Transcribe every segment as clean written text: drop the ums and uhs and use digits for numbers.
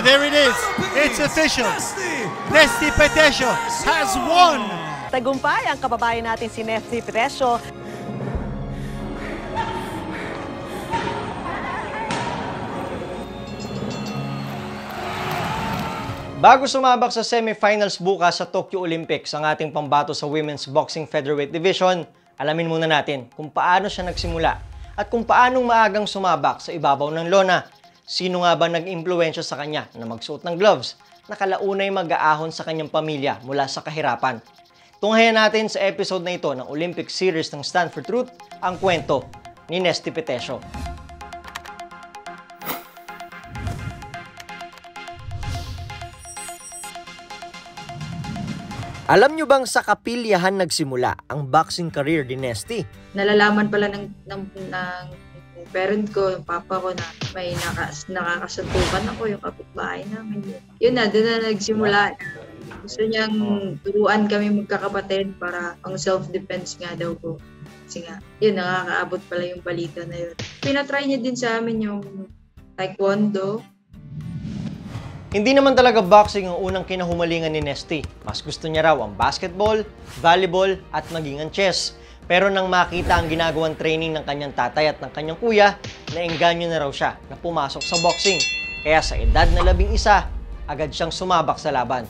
there it is. It's official. Nesty Petesio has won. Tagumpay ang kababayan natin si Nesty Petesio. Bago sumabak sa semifinals bukas sa Tokyo Olympics ang ating pambato sa Women's Boxing Featherweight Division, alamin muna natin kung paano siya nagsimula at kung paanong maagang sumabak sa ibabaw ng lona. Sino nga ba nag-impluwensya sa kanya na magsuot ng gloves na kalaunay mag-aahon sa kanyang pamilya mula sa kahirapan? Tunghayan natin sa episode na ito ng Olympic Series ng Stand for Truth ang kwento ni Nesty Petesio. Alam nyo bang sa kapilyahan nagsimula ang boxing career ni Nesty? Nalalaman pala ng parent ko, yung papa ko na may nakakasuntukan ako, yung kapitbahay namin. Yun na, doon na nagsimula. Gusto niyang turuan kami magkakapatid para ang self-defense nga daw ko. Kasi nga, yun, nakakaabot pala yung balita na yun. Pinatry niya din sa amin yung taekwondo. Hindi naman talaga boxing ang unang kinahumalingan ni Nesty. Mas gusto niya raw ang basketball, volleyball at maging ang chess. Pero nang makita ang ginagawang training ng kanyang tatay at ng kanyang kuya, naengganyo na raw siya na pumasok sa boxing. Kaya sa edad na 11, agad siyang sumabak sa laban.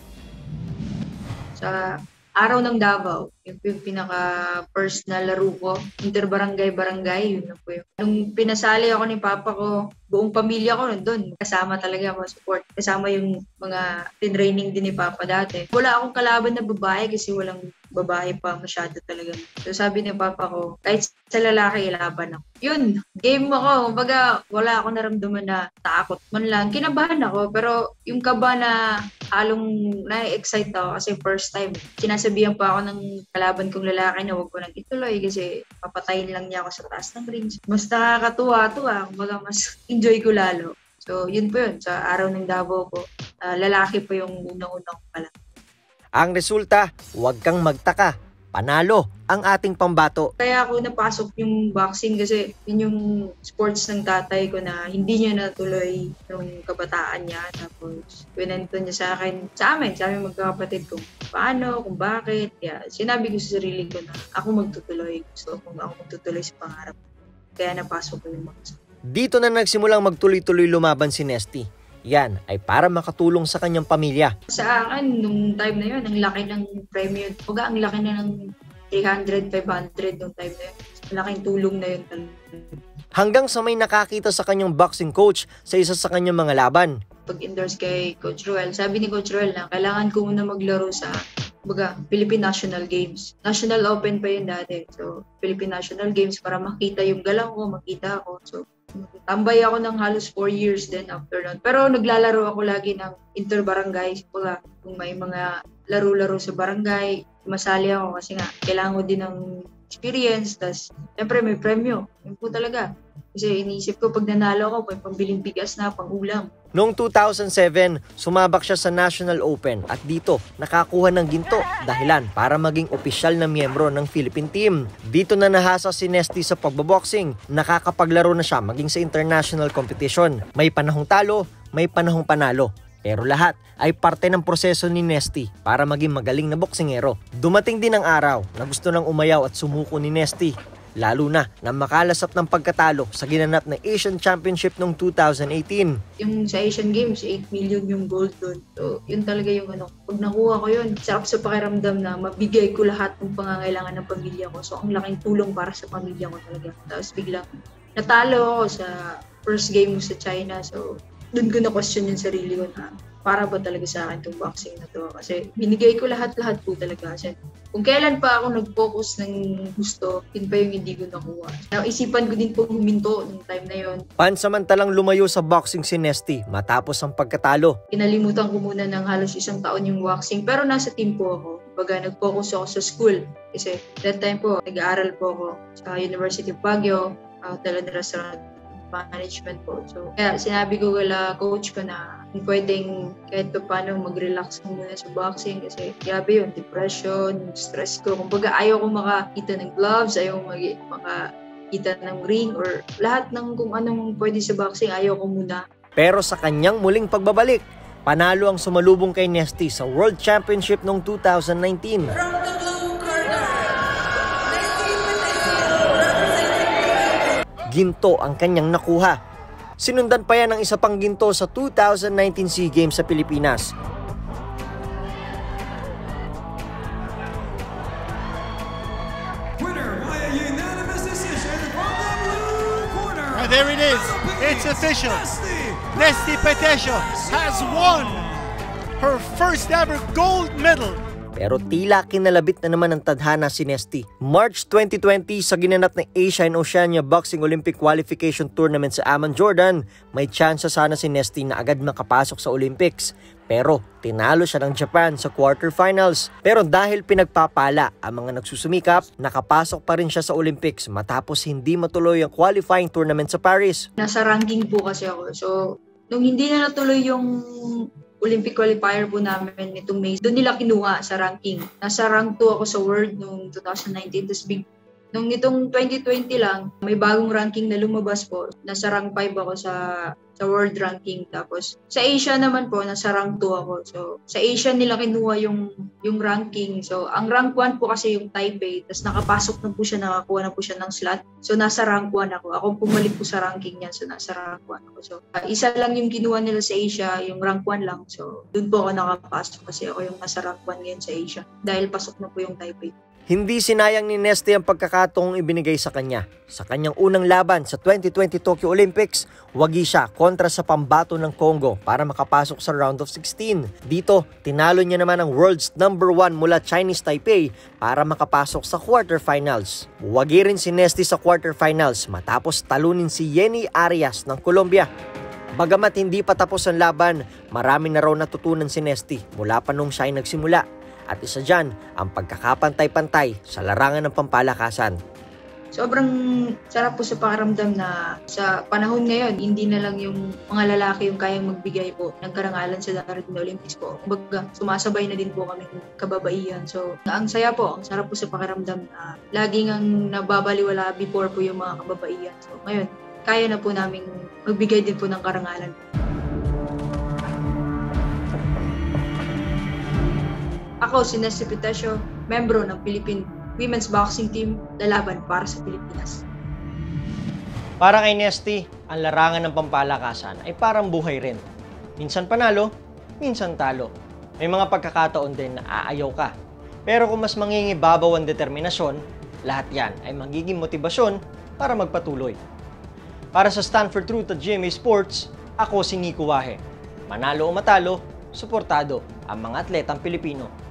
Sa araw ng Davao, yung pinaka-first na laro ko, interbarangay-barangay, yun na po yun. Nung pinasali ako ni Papa ko, buong pamilya ko nandun. Kasama talaga ako support. Kasama yung mga tinraining din ni Papa dati. Wala akong kalaban na babae kasi walang babae pa masyado talaga. So sabi ni Papa ko, kahit sa lalaki, ilaban ako. Yun, game ako. Kumbaga, wala akong naramdaman na takot man lang. Kinabahan ako, pero yung kaba na halong na-excite ako kasi first time. Sinasabihan pa ako ng kalaban kong lalaki na huwag ko nang ituloy kasi papatayin lang niya ako sa taas ng ring. Mas nakakatuwa-tuwa. Kumbaga, mas enjoy ko lalo. So, yun po yun. Sa araw ng Davao ko, lalaki po yung unang-unang pala. Ang resulta, huwag kang magtaka. Panalo ang ating pambato. Kaya ako napasok yung boxing kasi yun yung sports ng tatay ko na hindi niya natuloy nung kabataan niya. Tapos, pinento niya sa amin magkakapatid kung paano, kung bakit. Kaya sinabi ko sa sarili ko na ako magtutuloy. Gusto ko ako magtutuloy sa pangarap. Kaya napasok ko yung boxing. Dito na nagsimulang magtuloy-tuloy lumaban si Nesty. Yan ay para makatulong sa kanyang pamilya. Sa akin, nung time na yun, ang laki ng premium. Ang laki na ng 300, 500 nung time na yun. Malaking tulong na yun. Hanggang sa may nakakita sa kanyang boxing coach sa isa sa kanyang mga laban. Pag-endorse kay Coach Ruel, sabi ni Coach Ruel na kailangan ko muna maglaro sa Philippine National Games. National Open pa yun dati. So, Philippine National Games para makita yung galang ko, makita ako. So, tambay ako ng halos 4 years din after nun. Pero naglalaro ako lagi ng interbarangay. Kung may mga laro-laro sa barangay, masali ako kasi nga kailangan ko din ng experience. Tapos, siyempre may premyo. Yun po talaga. Kasi iniisip ko pag nanalo ako, may pambiling bigas na, pang-ulam. Noong 2007, sumabak siya sa National Open at dito nakakuha ng ginto dahilan para maging opisyal na miyembro ng Philippine team. Dito na nahasa si Nesty sa pagbaboxing, nakakapaglaro na siya maging sa international competition. May panahong talo, may panahong panalo. Pero lahat ay parte ng proseso ni Nesty para maging magaling na boksingero. Dumating din ang araw na gusto nang umayaw at sumuko ni Nesty. Lalo na makalasap ng pagkatalo sa ginanap na Asian Championship noong 2018. Yung sa Asian Games, 8 million yung gold doon. So, yun talaga yung pag nakuha ko yun, sarap sa pakiramdam na mabigay ko lahat ng pangangailangan ng pamilya ko. So, ang laking tulong para sa pamilya ko talaga. Tapos biglang natalo ako sa first game sa China. So, doon ko na-question yung sarili ko na para ba talaga sa akin itong boxing na to. Kasi binigay ko lahat-lahat po talaga. Kasi kung kailan pa ako nag-focus ng gusto, yun pa yung hindi ko nakuha. Naisipan ko din po huminto nung time na yon. Pansamantalang lumayo sa boxing si Nesty matapos ang pagkatalo. Kinalimutan ko muna ng halos 1 taon yung boxing pero nasa team po ako. Baga nag-focus ako sa school. Kasi that time po, nag-aaral po ako sa University of Baguio, Hotel and Restaurant Management po. So, kaya sinabi ko kala coach ko na pwedeng kahit pa paano mag-relax ko muna sa boxing kasi grabe yun, depression, stress ko. Kumbaga ayaw ko makakita ng gloves, ayaw ko makakita ng ring or lahat ng kung anong pwede sa boxing, ayaw ko muna. Pero sa kanyang muling pagbabalik, Panalo ang sumalubong kay Nesty sa World Championship noong 2019. Ginto ang kanyang nakuha. Sinundan pa yan ng isa pang ginto sa 2019 SEA Games sa Pilipinas. Winner by a unanimous decision from the blue corner. And there it is. It's official. Nesty Petesio has won her first ever gold medal. Pero tila kinalabit na naman ng tadhana si Nesty. March 2020 sa ginanap ng Asia and Oceania Boxing Olympic Qualification Tournament sa Amman, Jordan, may tsansa sana si Nesty na agad makapasok sa Olympics. Pero tinalo siya ng Japan sa quarterfinals. Pero dahil pinagpapala ang mga nagsusumikap, nakapasok pa rin siya sa Olympics matapos hindi matuloy ang qualifying tournament sa Paris. Nasa ranking po kasi ako. So, nung hindi na natuloy yung Olympic qualifier po namin nitong May, doon nila kinuha sa ranking. Nasa rank 2 ako sa world noong 2019. Tapos nung nitong 2020 lang, may bagong ranking na lumabas po. Nasa rank 5 ako sa world ranking. Tapos sa Asia naman po, nasa rank 2 ako. So sa Asia nila kinuha yung ranking. So ang rank 1 po kasi yung Taipei. Tapos nakapasok na po siya, nakakuha na po siya ng slot. So nasa rank 1 ako. Ako pumalit po sa ranking niyan. So nasa rank 1 ako. So isa lang yung kinuha nila sa Asia, yung rank 1 lang. So doon po ako nakapasok kasi ako yung nasa rank 1 ngayon sa Asia. Dahil pasok na po yung Taipei. Hindi sinayang ni Nesty ang pagkakataong ibinigay sa kanya. Sa kanyang unang laban sa 2020 Tokyo Olympics, wagi siya kontra sa pambato ng Congo para makapasok sa round of 16. Dito, tinalo niya naman ang world's number 1 mula Chinese Taipei para makapasok sa quarterfinals. Wagi rin si Nesty sa quarterfinals matapos talunin si Yenny Arias ng Colombia. Bagamat hindi pa tapos ang laban, marami na raw natutunan si Nesty mula pa nung siya ay nagsimula. At isa dyan, ang pagkakapantay-pantay sa larangan ng pampalakasan. Sobrang sarap po sa pakiramdam na sa panahon ngayon, hindi na lang yung mga lalaki yung kayang magbigay po ng karangalan sa darating na Olympics po. Kumbaga, sumasabay na din po kami ng kababaihan. So, ang saya po, ang sarap po sa pakiramdam na laging ang nababaliwala before po yung mga kababaihan. So, ngayon, kaya na po namin magbigay din po ng karangalan. Ako, si Nesty Petesio, membro ng Philippine Women's Boxing Team, lalaban para sa Pilipinas. Para kay Nesty, ang larangan ng pampalakasan ay parang buhay rin. Minsan panalo, minsan talo. May mga pagkakataon din na aayaw ka. Pero kung mas mangingibabaw ang determinasyon, lahat yan ay magiging motibasyon para magpatuloy. Para sa Stanford Truth at GMA Sports, ako si Nico Wahe. Manalo o matalo, suportado ang mga atletang Pilipino.